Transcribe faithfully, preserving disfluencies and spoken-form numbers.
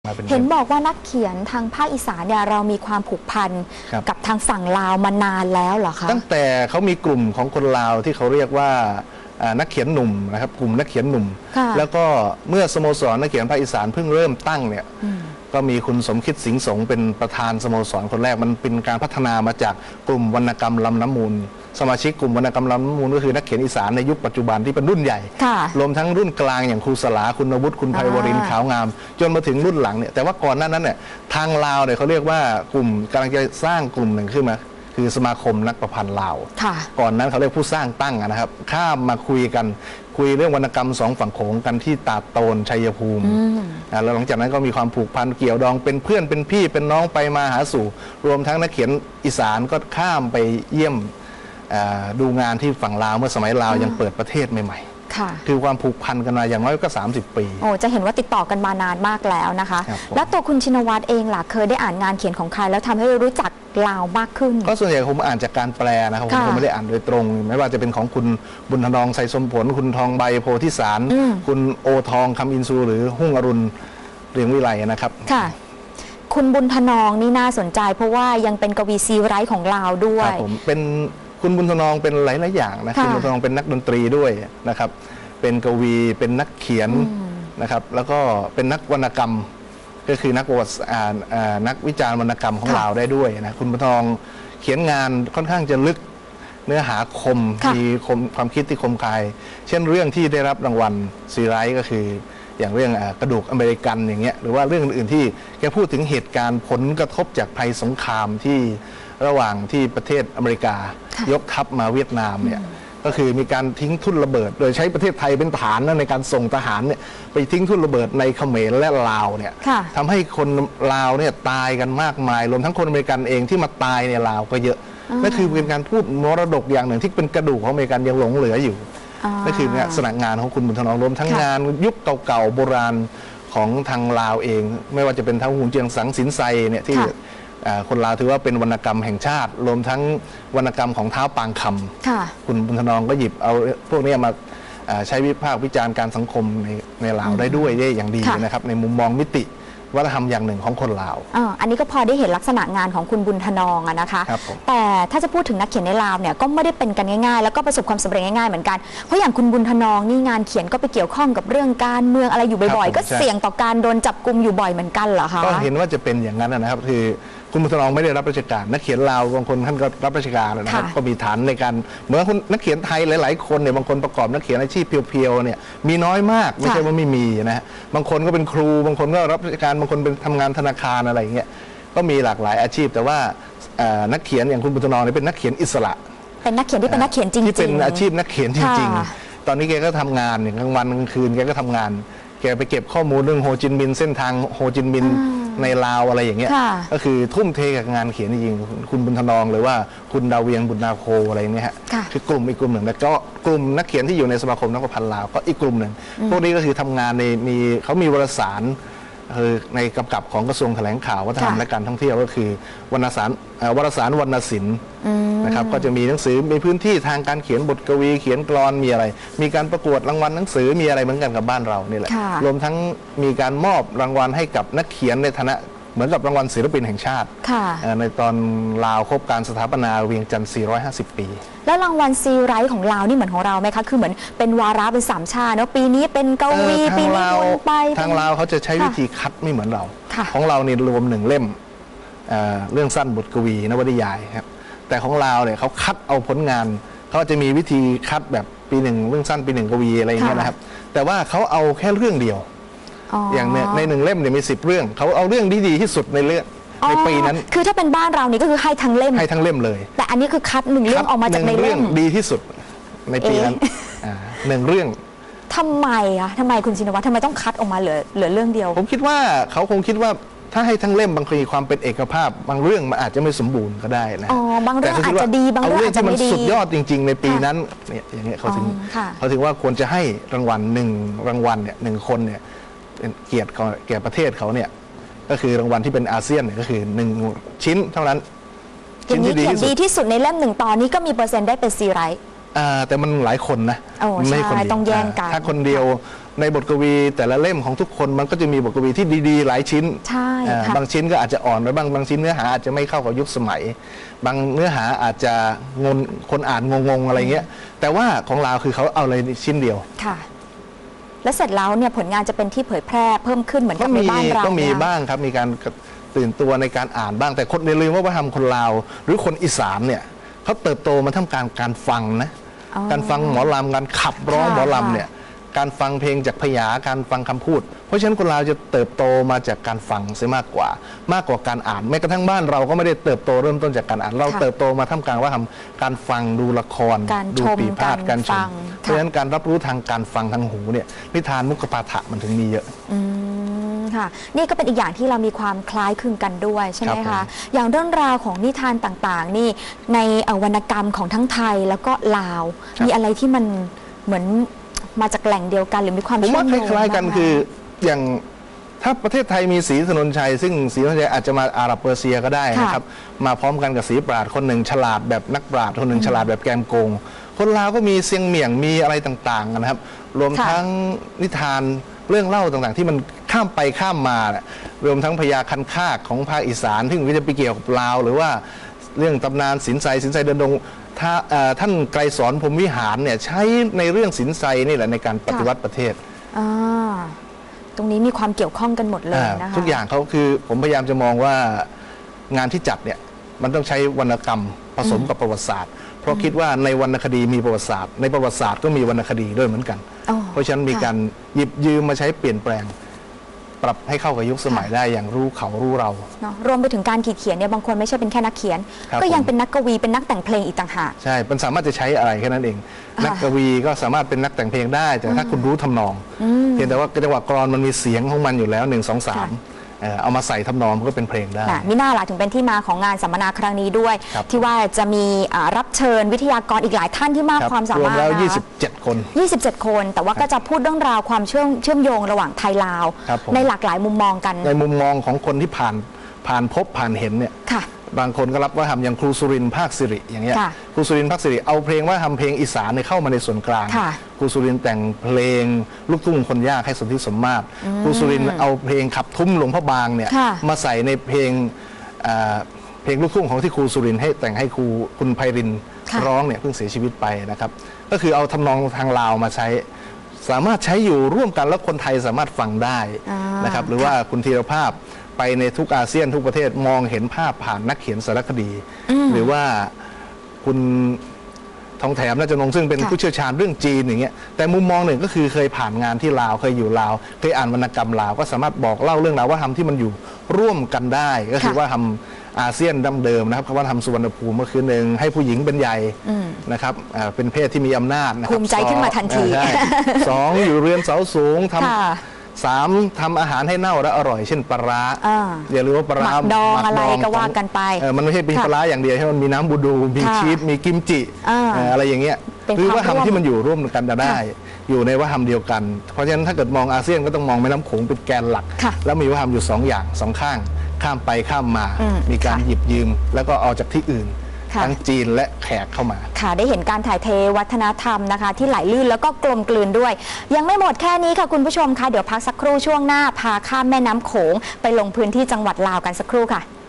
เห็นบอกว่านักเขียนทางภาคอีสานเนี่ยเรามีความผูกพันกับทางฝั่งลาวมานานแล้วเหรอคะตั้งแต่เขามีกลุ่มของคนลาวที่เขาเรียกว่านักเขียนหนุ่มนะครับกลุ่มนักเขียนหนุ่มแล้วก็เมื่อสโมสรนักเขียนภาคอีสานเพิ่งเริ่มตั้งเนี่ยก็มีคุณสมคิดสิงห์สงเป็นประธานสโมสรคนแรกมันเป็นการพัฒนามาจากกลุ่มวรรณกรรมลำน้ำมูลสมาชิกกลุ่มวรรณกรรมลำน้ำมูลก็คือนักเขียนอีสานในยุคปัจจุบันที่เป็นรุ่นใหญ่รวมทั้งรุ่นกลางอย่างครูสลาคุณวุฒิคุณไพวรินทร์ขาวงามจนมาถึงรุ่นหลังเนี่ยแต่ว่าก่อนหน้านั้นเนี่ยทางลาวเนี่ยเขาเรียกว่ากลุ่มกำลังจะสร้างกลุ่มหนึ่งขึ้นมาคือสมาคมนักประพันธ์ลาวก่อนนั้นเขาเรียกผู้สร้างตั้งนะครับข้ามมาคุยกันคุยเรื่องวรรณกรรมสองฝั่งโขงกันที่ตาดโตนชัยภูมิแล้วหลังจากนั้นก็มีความผูกพันเกี่ยวดองเป็นเพื่อนเป็นพี่เป็นน้องไปมาหาสู่รวมทั้งนักเขียนอีสานก็ข้ามไปเยี่ยมดูงานที่ฝั่งลาวเมื่อสมัยลาวยังเปิดประเทศใหม่ๆคือความผูกพันกันมาอย่างน้อยก็สามสิบปีโอ้จะเห็นว่าติดต่อกันมานานมากแล้วนะคะแล้วตัวคุณชินวัตรเองล่ะเคยได้อ่านงานเขียนของใครแล้วทำให้รู้จักลาวมากขึ้นก็ส่วนใหญ่ผมอ่านจากการแปลนะครับผมไม่ได้อ่านโดยตรงไม่ว่าจะเป็นของคุณบุญธนองไสสมผลคุณทองใบโพธิสารคุณโอทองคำอินทรูหรือหุ่งอรุณเรียงวิไลนะครับค่ะคุณบุญธนองนี่น่าสนใจเพราะว่ายังเป็นกวีซีไรต์ของลาวด้วยครับผมเป็นคุณบุญธนองเป็นหลายๆอย่างนะคุณบุญธนองเป็นนักดนตรีด้วยนะครับเป็นกวีเป็นนักเขียนนะครับแล้วก็เป็นนักวรรณกรรมก็คือนักประวัตินักวิจารณ์วรรณกรรมของลาวได้ด้วยนะคุณบุญธนองเขียนงานค่อนข้างจะลึกเนื้อหาคมมีคมความคิดที่คมคายเช่นเรื่องที่ได้รับรางวัลซีไรต์ก็คืออย่างเรื่องกระดูกอเมริกันอย่างเงี้ยหรือว่าเรื่องอื่นที่แกพูดถึงเหตุการณ์ผลกระทบจากภัยสงครามที่ระหว่างที่ประเทศอเมริกายกทัพมาเวียดนามเนี่ยก็คือมีการทิ้งทุ่นระเบิดโดยใช้ประเทศไทยเป็นฐานในการส่งทหารเนี่ยไปทิ้งทุ่นระเบิดในเขมรและลาวเนี่ยทำให้คนลาวเนี่ยตายกันมากมายรวมทั้งคนอเมริกันเองที่มาตายในลาวก็เยอะนั่นคือเป็นการพูดมรดกอย่างหนึ่งที่เป็นกระดูกของอเมริกันยังหลงเหลืออยู่นั่นคือเนี่ยสนักงานของคุณบุญธนองรวมทั้งงานยุคเก่าๆโบราณของทางลาวเองไม่ว่าจะเป็นทั้งหุ่นเจียงสังสินไซเนี่ยที่คนลาวถือว่าเป็นวรรณกรรมแห่งชาติรวมทั้งวรรณกรรมของท้าวปางคำคุณบุญธนองก็หยิบเอาพวกนี้มาใช้วิพากษ์วิจารณ์การสังคมในในลาวได้ด้วยได้อย่างดีนะครับในมุมมองมิติวัฒนธรรมอย่างหนึ่งของคนลาวอันนี้ก็พอได้เห็นลักษณะงานของคุณบุญธนองนะคะแต่ถ้าจะพูดถึงนักเขียนในลาวเนี่ยก็ไม่ได้เป็นกันง่ายๆแล้วก็ประสบความสำเร็จง่ายๆเหมือนกันเพราะอย่างคุณบุญธนองนี่งานเขียนก็ไปเกี่ยวข้องกับเรื่องการเมืองอะไรอยู่บ่อยๆก็เสี่ยงต่อการโดนจับกุมอยู่บ่อยเหมือนกันเหรอคะก็เห็นว่าจะเป็นอย่างนั้นนะครับคือคุณบุญธนองไม่ได้รับราชการนักเขียนลาวบางคนท่านก็รับราชการนะครับก็มีฐานในการเหมือนคนนักเขียนไทยหลายๆคนเนี่ยบางคนประกอบนักเขียนอาชีพเพียวๆเนี่ยมีน้อยมากไม่ใช่ว่าไม่มีนะบางคนก็เป็นครูบางคนก็รับราชการบางคนเป็นทำงานธนาคารอะไรอย่างเงี้ยก็มีหลากหลายอาชีพแต่ว่านักเขียนอย่างคุณบุญธนองเนี่ยเป็นนักเขียนอิสระเป็นนักเขียนที่เป็นนักเขียนจริงๆที่เป็นอาชีพนักเขียนจริงๆตอนนี้แกก็ทำงานอย่างกลางวันกลางคืนแกก็ทำงานแกไปเก็บข้อมูลเรื่องโฮจินมินห์เส้นทางโฮจินมินห์ในลาวอะไรอย่างเงี้ยก็คือทุ่มเทกับงานเขียนจริงๆคุณบุญธนองหรือว่าคุณดาวเวียงบุญนาโคอะไรเนี้ยฮะคือกลุ่มอีกกลุ่มหนึ่งแล้วก็กลุ่มนักเขียนที่อยู่ในสมาคมนักประพันธ์ลาวก็อีกกลุ่มหนึ่งพวกนี้ก็คือทำงานในมีเขามีวารสารคือในกำกับของกระทรวงแถลงข่าววัฒนธรรมและการท่องเที่ยวก็คือวรรณสารวารสารวรรณศิลป์นะครับก็จะมีหนังสือมีพื้นที่ทางการเขียนบทกวีเขียนกลอนมีอะไรมีการประกวดรางวัลหนังสือมีอะไรเหมือนกันกับบ้านเรานี่แหละรวมทั้งมีการมอบรางวัลให้กับนักเขียนในฐานะเหมือนกับรางวัลศิลปินแห่งชาติในตอนลาวครบการสถาปนาเวียงจันทร์สี่ร้อยห้าสิบปีแล้วรางวัลซีไรต์ของลาวนี่เหมือนของเราไหมคะคือเหมือนเป็นวาระเป็นสามชาติเนาะปีนี้เป็นกวีปีนี้คนไปทางลาวเขาจะใช้วิธีคัดไม่เหมือนเราของเราเนี่ยรวมหนึ่งเล่มเรื่องสั้นบทกวีนวนิยายครับแต่ของลาวเนี่ยเขาคัดเอาผลงานเขาจะมีวิธีคัดแบบปีหนึ่งเรื่องสั้นปีหนึ่งกวีอะไรอย่างเงี้ยนะครับแต่ว่าเขาเอาแค่เรื่องเดียวอย่างในหนึ่งเล่มเนี่ยมีสิบเรื่องเขาเอาเรื่องที่ดีที่สุดในเรื่องในปีนั้นคือถ้าเป็นบ้านเรานี่ก็คือให้ทั้งเล่มให้ทั้งเล่มเลยแต่อันนี้คือคัดหนึ่งเรื่องออกมาจากในเล่มดีที่สุดในปีนั้นหนึ่งเรื่องทำไมอะทำไมคุณชินวัตรทำไมต้องคัดออกมาเหลือเหลือเรื่องเดียวผมคิดว่าเขาคงคิดว่าถ้าให้ทั้งเล่มบางทีความเป็นเอกภาพบางเรื่องมันอาจจะไม่สมบูรณ์ก็ได้นะอ๋อบางเรื่องอาจจะดีบางเรื่องอาจจะไม่ดีสุดยอดจริงๆในปีนั้นเนี่ยอย่างเงี้ยเขาถึงเขาถึงว่าควรจะให้รางวัลหนึ่งรางวัลเนี่ยหนึ่งคนเนี่ยเป็นเกียรติแก่ประเทศเขาเนี่ยก็คือรางวัลที่เป็นอาเซียนเนี่ยก็คือหนึ่งชิ้นเท่านั้นชิ้นที่ดีที่สุดในเล่มหนึ่งตอนนี้ก็มีเปอร์เซ็นต์ได้เป็นซีไรต์อ่าแต่มันหลายคนนะโอ้ไม่ใช่คนเดียวต้องแย่งกันถ้าคนเดียวในบทกวีแต่ละเล่มของทุกคนมันก็จะมีบทกวีที่ดีๆหลายชิ้นใช่อ่าค่ะบางชิ้นก็อาจจะอ่อนไปบ้างบางชิ้นเนื้อหาอาจจะไม่เข้ากับยุคสมัย บางเนื้อหาอาจจะงงคนอ่านงงๆอะไรเงี้ยแต่ว่าของเราคือเขาเอาเลยชิ้นเดียวค่ะ และเสร็จแล้วเนี่ยผลงานจะเป็นที่เผยแพร่เพิ่มขึ้นเหมือนกับในบ้านเราก็มีเนี่ยบ้างครับมีการตื่นตัวในการอ่านบ้างแต่คนอย่าลืมว่าวัฒนธรรมคนลาวหรือคนอีสานเนี่ยเขาเติบโตมาท่ามกลางการฟังนะอ๋อการฟังหมอลำการขับร้องค่ะหมอลำเนี่ยการฟังเพลงจากพยาการฟังคำพูด เพราะฉะนั้นคนลาวจะเติบโตมาจากการฟังเสียมากกว่ามากกว่าการอ่านแม้กระทั่งบ้านเราก็ไม่ได้เติบโตเริ่มต้นจากการอ่านเราเติบโตมาท่ามกลางว่าทำการฟังดูละครการดูชมปีพาทการการชฟัมงเพราะฉะนั้นการรับรู้ทางการฟังทางหูเนี่ยนิทานมุกปาฐะมันถึงมีเยอะอืมค่ะนี่ก็เป็นอีกอย่างที่เรามีความคล้ายคลึงกันด้วยใช่ไหมครัคะบผมอย่างเรื่องราวของนิทานต่างๆ นี่ในเอ่อวรรณกรรมของทั้งไทยแล้วก็ลาว มีอะไรที่มันเหมือนมาจากแหล่งเดียวกันหรือมีความผมเชื่อว่าม คโยงล้ายๆกันบ้งไหมคืออย่างถ้าประเทศไทยมีศรีถนนชัย ซึ่งศรีถนนชัยอาจจะมาอาหรับเปอร์เซียก็ได้นะครับมาพร้อมกันกับศรีปราดคนหนึ่งฉลาดแบบนักปราชญ์คนหนึ่งฉลาดแบบแกมโกง คนลาวก็มีเซียงเหมี่ยงมีอะไรต่างๆนะครับ รวมค่ะทั้งนิทานเรื่องเล่าต่างๆ ที่มันข้ามไปข้ามมาน่ะรวมทั้งพญาคันคากของภาคอีสานที่มันก็จะไปเกี่ยวกับลาวหรือว่าเรื่องตำนานสินไซสินไซเดินดงถ้าเอ่อท่านไกรสอนพรหมวิหารเนี่ยใช้ในเรื่องสินไซนี่แหละในการปฏิวัติประเทศอ่าตรงนี้มีความเกี่ยวข้องกันหมดเลยอ่านะคะทุกอย่างเขาคือผมพยายามจะมองว่างานที่จัดเนี่ยมันต้องใช้วรรณกรรมผสมกับประวัติศาสตร์ เพราะคิดว่าในวรรณคดีมีประวัติศาสตร์ในประวัติศาสตร์ก็มีวรรณคดีด้วยเหมือนกันอ๋อเพราะฉะนั้นมีค่ะการหยิบยืมมาใช้เปลี่ยนแปลง ปรับให้เข้ากับยุคสมัยค่ะได้อย่างรู้เขารู้เราเนาะรวมไปถึงการขีดเขียนเนี่ยบางคนไม่ใช่เป็นแค่นักเขียนครับก็ยังผมเป็นนักกวีเป็นนักแต่งเพลงอีกต่างหากใช่ มันสามารถจะใช้อะไรแค่นั้นเองอ่านันักกวีก็สามารถเป็นนักแต่งเพลงได้ แต่ถ้าคุณรู้ทำนอง เพียงแต่ว่าจังหวะกลอนมันมีเสียงของมันอยู่แล้วหนึ่งสองสามเอามาใส่ทำนองมันก็เป็นเพลงได้น่ะมิน่าล่ะถึงเป็นที่มาของงานสัมมนาครั้งนี้ด้วยครับที่ว่าจะมีอ่ารับเชิญวิทยากรอีกหลายท่านที่มากครับความสารวมมารถแล้วนะยี่สิบเจ็ด คนยี่สิบเจ็ด คน แต่ว่าก็จะพูดเรื่องราวความเชื่อมเชื่อมโยงระหว่างไทยลาวครับผมในหลากหลายมุมมองกันในมุมมองของคนที่ผ่านผ่านพบผ่านเห็นเนี่ยค่ะบางคนก็รับว่าทำอย่างครูสุรินทร์ภาคสิริอย่างเงี้ยค่ะครูสุรินทร์ภาคสิริเอาเพลงว่าทำเพลงอีสานเนี่ยเข้ามาในส่วนกลางค่ะครูสุรินทร์แต่งเพลงลูกทุ่งคนยากให้สนธิสมมาตรครูสุรินทร์เอาเพลงขับทุ้มหลวงพ่อบางเนี่ยค่ะมาใส่ในเพลงอ่าเพลงลูกทุ่งของที่ครูสุรินทร์ให้แต่งให้ครูคุณไพรินทร์ค่ะร้องเนี่ยเพิ่งเสียชีวิตไปนะครับก็คือเอาทำนองทางลาวมาใช้ สามารถใช้อยู่ร่วมกันแล้วคนไทยสามารถฟังได้อ่านนะครับหรือว่าคุณธีรภาพไปในทุกอาเซียนทุกประเทศมองเห็นภาพผ่านนักเขียนสารคดี หรือว่าคุณทองแถมน่าจะนงซึ่งเป็นค่ะผู้เชี่ยวชาญเรื่องจีนอย่างเงี้ยแต่มุมมองหนึ่งก็คือเคยผ่านงานที่ลาวเคยอยู่ลาวเคยอ่านวรรณกรรมลาวก็สามารถบอกเล่าเรื่องราวว่าทำที่มันอยู่ร่วมกันได้ ก็คือค่ะว่าทำอาเซียนดั้งเดิมนะครับคำว่าทำสุวรรณภูมิก็คือหนึ่งให้ผู้หญิงเป็นใหญ่นะครับอ่าเป็นเพศที่มีอำนาจนะครับภูมิใจขึ้นมาทันทีสองอ่าใช่สองอยู่เรือนเสาสูงทำค่ะสามทำอาหารให้เน่าและอร่อยเช่นปลาร้าอ่าอย่าลืมว่าปลาร้าหมักดองหมัอะไรดก็ว่ากันไปเออมันไม่ใช่เป็นค่ะปลาร้าอย่างเดียวใช่ไหมมันมีน้ำบูดูมีค่ะชีสมีกิมจิอ่าเอ่ออะไรอย่างเงี้ยเป็นคือว่าความร่วมทำที่มันอยู่ร่วมกันจะได้ค่ะอยู่ในว่าทำเดียวกัน เพราะฉะนั้นถ้าเกิดมองอาเซียนก็ต้องมองแม่น้ำโขงเป็นแกนหลักค่ะแล้วมีว่าทำอยู่สองอย่างสองข้างข้ามไปข้ามมาอืมมีการค่ะหยิบยืม แล้วก็เอาจากที่อื่นค่ะทั้งจีนและแขกเข้ามาค่ะได้เห็นการถ่ายเทวัฒนธรรมนะคะ ที่ไหลลื่นแล้วก็กลมกลืนด้วย ยังไม่หมดแค่นี้ค่ะคุณผู้ชมคะเดี๋ยวพักสักครู่ช่วงหน้าพาข้ามแม่น้ำโขงไปลงพื้นที่จังหวัดลาวกันสักครู่ค่ะ